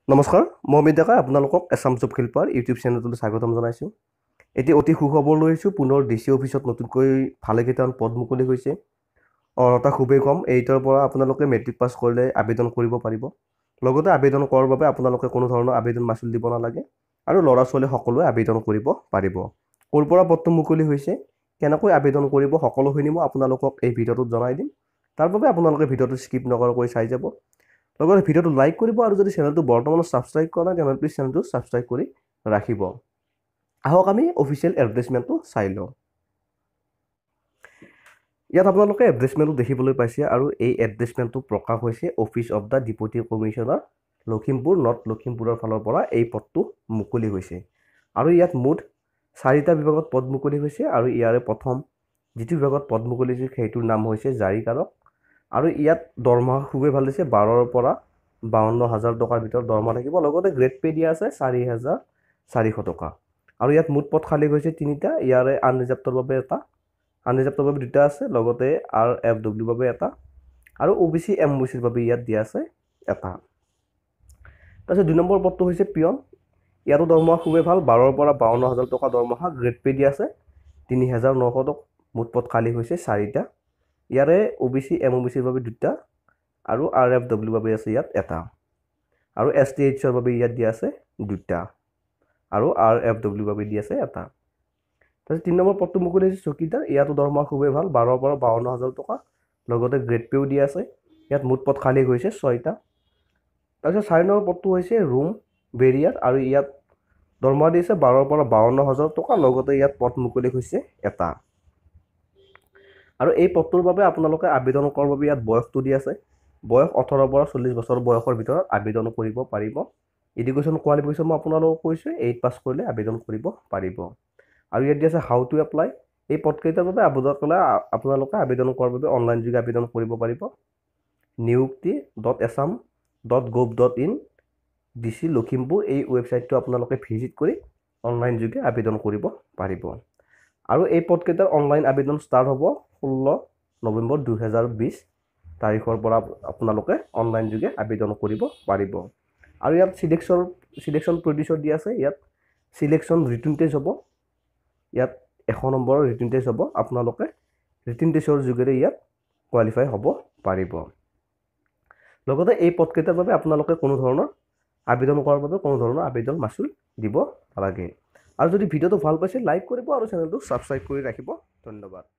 নমস্কাৰ মই অমিত ডেকা আপোনালোকক এছাম জব হেল্পাৰ ইউটিউব চেনেলটোলৈ স্বাগতম জনাইছোঁ। এতিয়া অতি সুখবৰ লৈ আহিছোঁ। পুনৰ ডিচি অফিচত নতুনকৈ ভালেকেইটামান পদ মুকলি হৈছে। অৰ্হতা খুবেই কম। 8ৰ পৰা আপোনালোকে মেট্ৰিক পাছ কৰিলে আবেদন কৰিব পাৰিব। লগতে আবেদন কৰাৰ বাবে আপোনালোকে কোনো ধৰণৰ আবেদন মাচুল দিব নালাগে আৰু ল'ৰা ছোৱালী সকলোৱে আবেদন কৰিব পাৰিব। ক'ৰ পৰা পদটো মুকলি হৈছে, কেনেকৈ আবেদন কৰিব, সকলোখিনি মই আপোনালোকক এই ভিডিঅ'টোত জনাই দিম। তাৰ বাবে আপোনালোকে ভিডিঅ'টো স্কিপ নকৰাকৈ চাই যাব। লগতে ভিডিঅ'টো লাইক কৰিব আৰু যদি চেনেলটো বৰ্তমানত ছাবস্ক্ৰাইব কৰা নাই তেনেহ'লে প্লিজ চেনেলটো ছাবস্ক্ৰাইব কৰি ৰাখিব। আহক আমি অফিচিয়েল এডভাৰটাইজমেণ্টটো চাই লওঁ। ইয়াত আপোনালোকে এডভাৰটাইজমেণ্টটো দেখিবলৈ পাইছে আৰু এই এডভাৰটাইজমেণ্টটো প্ৰকাশ হৈছে office of the deputy commissioner Lakhimpur North লখিমপুৰৰ ফালৰ পৰা এই পদটো মুকলি হৈছে। আৰু ইয়াত মুঠ 4টা বিভাগত পদ মুকলি হৈছে আৰু ইয়াৰে প্ৰথম যিটো বিভাগত পদ মুকলি হৈছে সেইটোৰ নাম হৈছে জাৰীকাৰক। আৰু ইয়াত দৰমহা খুবেই ভাল দিছে। 12ৰ পৰা 52,000 টকাৰ ভিতৰত দৰমহা থাকিব। লগতে গ্ৰেড পে দিয়া আছে 4,400 টকা। আৰু ইয়াত মুঠ পদ খালী হৈছে 3টা। ইয়াৰে আনৰিজাৰ্ভডৰ বাবে এটা, আনৰিজাৰ্ভডৰ বাবে 2টা আছে। লগতে RFW বাবে এটা আৰু OBC MOCৰ বাবে ইয়াত দিয়া আছে এটা। তাৰপিছত 2 নম্বৰ পদটো হৈছে পিয়ন। ইয়াতো দৰমহা খুবেই ভাল। 12ৰ পৰা 52,000 টকা দৰমহা, গ্ৰেড পে দিয়া আছে 3,900 টকা। মুঠ পদ খালী হৈছে 4টা। ইয়াৰে OBC MOCৰ বাবে 2টা আৰু RFW বাবে আছে ইয়াত এটা আৰু STHৰ বাবে ইয়াত দিয়া আছে 2টা আৰু RFW বাবে দিয়া আছে এটা। তাৰপিছত 3 নম্বৰ পদটো মুকলি হৈছে চকীদাৰ। ইয়াতো দৰমহা খুবেই ভাল। 12ৰ পৰা 52,000 টকা, লগতে গ্ৰেড পেও দিয়া আছে। ইয়াত মুঠ পদ খালী হৈছে 6টা। তাৰপিছত 4 নম্বৰ পদটো হৈছে ৰুম বেৰিয়াৰ আৰু ইয়াত দৰমহা দিছে 12ৰ পৰা 52,000 টকা, লগতে ইয়াত পদ মুকলি হৈছে এটা। আৰু এই পদটোৰ বাবে আপোনালোকে আবেদন কৰাৰ বাবে ইয়াত বয়সটো দি আছে। বয়স 18ৰ পৰা 40 বছৰ বয়সৰ ভিতৰত আবেদন কৰিব পাৰিব। এডুকেশ্যন কোৱালিফিকেশ্যন মই আপোনালোকক কৈছোঁ 8 পাছ কৰিলে আবেদন কৰিব পাৰিব। আৰু ইয়াত দিয়া আছে হাউ টু এপ্লাই। এই পদকেইটাৰ বাবে আপোনালোকে আবেদন কৰাৰ বাবে অনলাইন যোগে আবেদন কৰিব পাৰিব। niyukti.assam.gov.in DC লখিমপুৰ এই ৱেবছাইটটো আপোনালোকে ভিজিট কৰি অনলাইন যোগে আবেদন কৰিব পাৰিব। আৰু এই পদকেইটাৰ অনলাইন আবেদন ষ্টাৰ্ট হ'ব 16 নৱেম্বৰ 2020 তাৰিখৰ পৰা আপোনালোকে অনলাইন যোগে আবেদন কৰিব পাৰিব। আৰু ইয়াত চিলেকশ্যন প্ৰডিউচৰ দিয়া আছে। ইয়াত চিলেকশ্যন ৰিটেন টেষ্ট হ'ব। ইয়াত 100 নম্বৰৰ ৰিটেন টেষ্ট হ'ব। আপোনালোকে ৰিটেন টেষ্টৰ যোগেৰে ইয়াত কোৱালিফাই হ'ব পাৰিব। লগতে এই পদকেইটাৰ বাবে আপোনালোকে কোনো ধৰণৰ আবেদন কৰাৰ বাবে কোনো ধৰণৰ আবেদন মাচুল দিব নালাগে। আৰু যদি ভিডিঅ'টো ভাল পাইছে লাইক কৰিব আৰু চেনেলটো ছাবস্ক্ৰাইব কৰি ৰাখিব। ধন্যবাদ।